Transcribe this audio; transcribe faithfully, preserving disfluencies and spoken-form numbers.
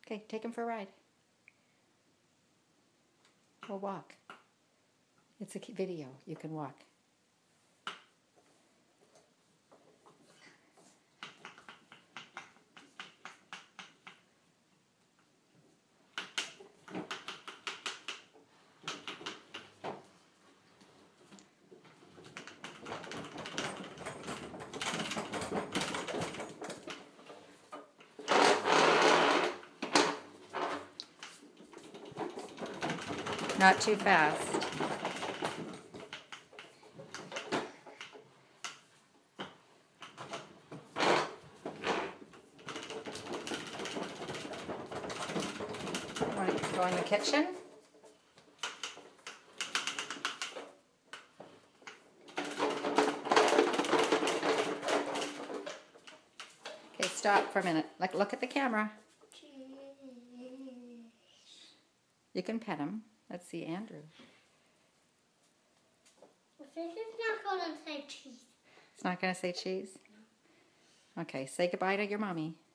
Okay, take him for a ride. We'll walk. It's a video. You can walk. Not too fast. Want to go in the kitchen? Okay, stop for a minute. Like, look at the camera. You can pet him. Let's see Andrew. I think it's not going to say cheese. It's not going to say cheese? Okay, say goodbye to your mommy.